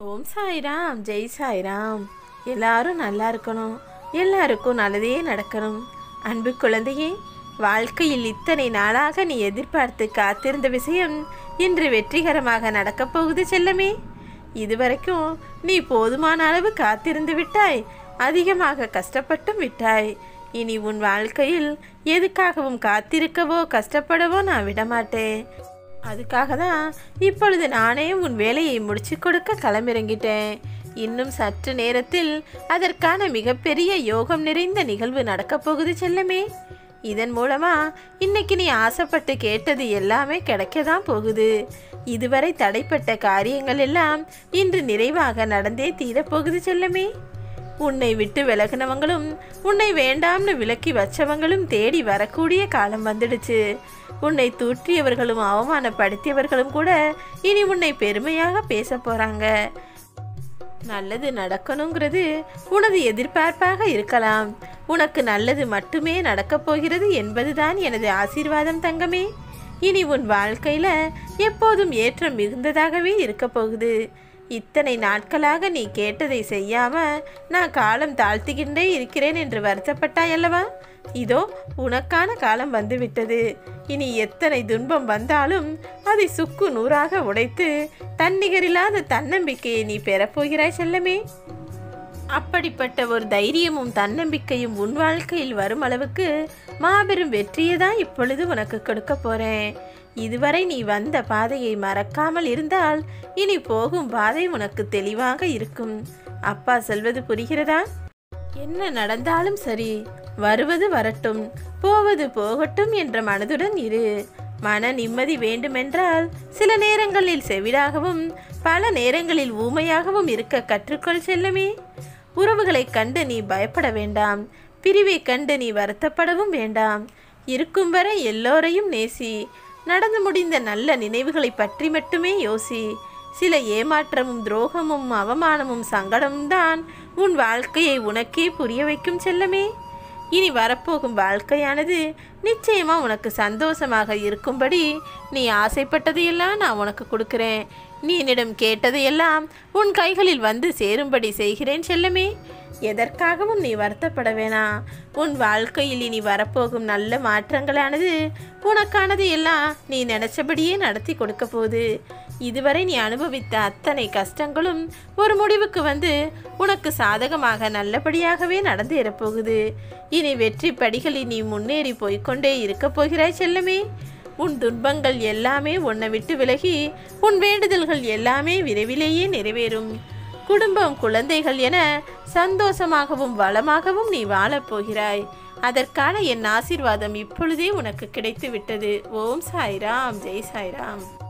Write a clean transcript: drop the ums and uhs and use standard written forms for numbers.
ஓம் சாய்ராம், ஜெய் சாய்ராம். எல்லாரும் நல்லா இருக்கணும், எல்லாருக்கும் நல்லதே நடக்கணும். அன்பு குழந்தையே, வாழ்க்கையில் இத்தனை நாளாக நீ எதிர்பார்த்து காத்திருந்த விஷயம் இன்று வெற்றிகரமாக நடக்கப் போகுது செல்லமே. இதுவரைக்கும் நீ போதுமான அளவு காத்திருந்து விட்டாய், அதிகமாக கஷ்டப்பட்டும் விட்டாய். இனி உன் வாழ்க்கையில் எதுக்காகவும் காத்திருக்கவோ கஷ்டப்படவோ நான் விடமாட்டேன். அதுக்காக தான் இப்பொழுது நானே உன் வேலையை முடிச்சு கொடுக்க களமிறங்கிட்டேன். இன்னும் சற்று நேரத்தில் அதற்கான மிகப்பெரிய யோகம் நிறைந்த நிகழ்வு நடக்கப் போகுது செல்லமே. இதன் மூலமா இன்னைக்கு நீ ஆசைப்பட்டு கேட்டது எல்லாமே கிடைக்கதான் போகுது. இதுவரை தடைப்பட்ட காரியங்கள் எல்லாம் இன்று நிறைவாக நடந்தே தீரப்போகுது செல்லமே. உன்னை விட்டு விலகினவங்களும் உன்னை வேண்டாம்னு விலக்கி வச்சவங்களும் தேடி வரக்கூடிய காலம் வந்துடுச்சு. உன்னை தூற்றியவர்களும் அவமானப்படுத்தியவர்களும் கூட இனி உன்னை பெருமையாக பேச போறாங்க. நல்லது நடக்கணுங்கிறது உனது எதிர்பார்ப்பாக இருக்கலாம். உனக்கு நல்லது மட்டுமே நடக்கப் போகிறது என்பதுதான் எனது ஆசீர்வாதம் தங்கமே. இனி உன் வாழ்க்கையில எப்போதும் ஏற்றம் மிகுந்ததாகவே இருக்க போகுது. இத்தனை நாட்களாக நீ கேட்டதை செய்யாம நான் காலம் தாழ்த்துகின்றே இருக்கிறேன் என்று வருத்தப்பட்டாய் அல்லவா? இதோ உனக்கான காலம் வந்துவிட்டது. இனி எத்தனை துன்பம் வந்தாலும் அதை சுக்கு நூறாக உடைத்து தன்னிகரில்லாத தன்னம்பிக்கையை நீ பெறப்போகிறாய் செல்லமே. அப்படிப்பட்ட ஒரு தைரியமும் தன்னம்பிக்கையும் உன் வாழ்க்கையில் வரும் அளவுக்கு மாபெரும் வெற்றியை தான் இப்பொழுது உனக்கு கொடுக்க போறேன். இதுவரை நீ வந்த பாதையை மறக்காமல் இருந்தால் இனி போகும் பாதை உனக்கு தெளிவாக இருக்கும். அப்பா சொல்வது புரிகிறதா? என்ன நடந்தாலும் சரி, வருவது வரட்டும், போவது போகட்டும் என்ற மனதுடன் இரு. மன நிம்மதி வேண்டுமென்றால் சில நேரங்களில் செவிடாகவும் பல நேரங்களில் ஊமையாகவும் இருக்க கற்றுக்கொள் செல்லமே. உறவுகளை கண்டு நீ பயப்பட வேண்டாம், பிரிவை கண்டு நீ வருத்தப்படவும் வேண்டாம். இருக்கும் வரை எல்லோரையும் நேசி. நடந்து முடிந்த நல்ல நினைவுகளை பற்றி மட்டுமே யோசி. சில ஏமாற்றமும் துரோகமும் அவமானமும் சங்கடமும் தான் உன் வாழ்க்கையை உனக்கே புரிய வைக்கும் செல்லமே. இனி வரப்போகும் வாழ்க்கையானது நிச்சயமா உனக்கு சந்தோஷமாக இருக்கும்படி நீ ஆசைப்பட்டதையெல்லாம் நான் உனக்கு கொடுக்கிறேன். நீ என்னிடம் கேட்டதையெல்லாம் உன் கைகளில் வந்து சேரும்படி செய்கிறேன் செல்லமே. எதற்காகவும் நீ வருத்தப்பட வேணாம். உன் வாழ்க்கையில் இனி வரப்போகும் நல்ல மாற்றங்களானது உனக்கானது எல்லாம் நீ நினைச்சபடியே நடத்தி கொடுக்க போகுது. இதுவரை நீ அனுபவித்த அத்தனை கஷ்டங்களும் ஒரு முடிவுக்கு வந்து உனக்கு சாதகமாக நல்லபடியாகவே நடந்தேறப்போகுது. இனி வெற்றி படிகளில் நீ முன்னேறி போய்கொண்டே இருக்க போகிறாய் செல்லமே. உன் துன்பங்கள் எல்லாமே உன்னை விட்டு விலகி உன் வேண்டுதல்கள் எல்லாமே விரைவிலேயே நிறைவேறும். குடும்பம், குழந்தைகள் என சந்தோஷமாகவும் வளமாகவும் நீ வாழப்போகிறாய். அதற்கான என் ஆசீர்வாதம் இப்பொழுதே உனக்கு கிடைத்து விட்டது. ஓம் சாய்ராம், ஜெய் சாய்ராம்.